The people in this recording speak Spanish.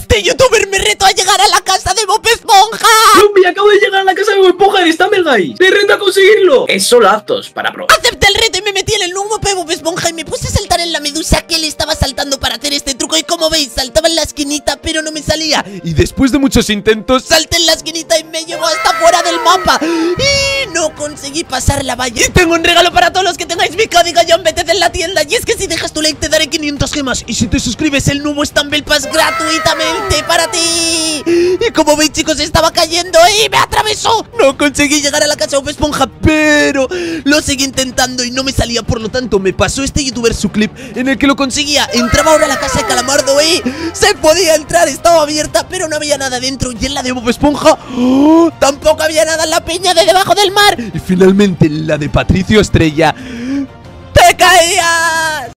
Este youtuber me retó a llegar a la casa de Bob Esponja. Lumbi, acabo de llegar a la casa de Bob Esponja en Stumble Guys. Te reto a conseguirlo. Es solo aptos para probar. Acepté el reto y me metí en el nuevo de Bob Esponja y me puse a saltar en la medusa que él estaba saltando para hacer este truco. Y como veis, saltaba en la esquinita pero no me salía. Y después de muchos intentos, salté en la esquinita y me llevó hasta fuera del mapa. Y no conseguí pasar la valla. Y tengo un regalo para todos los que tengáis mi código JohnBTZ en la tienda. Y es que si dejas tu like te daré 500 gemas. Y si te suscribes el nuevo Stumble Pass gratuitamente para ti. Y como veis, chicos, estaba cayendo y me atravesó. No conseguí llegar a la casa de Bob Esponja, pero lo seguí intentando y no me salía. Por lo tanto, me pasó este youtuber su clip en el que lo conseguía. Entraba ahora a la casa de Calamardo y se podía entrar, estaba abierta, pero no había nada dentro. Y en la de Bob Esponja tampoco había nada en la peña de debajo del mar. Y finalmente en la de Patricio Estrella te caías.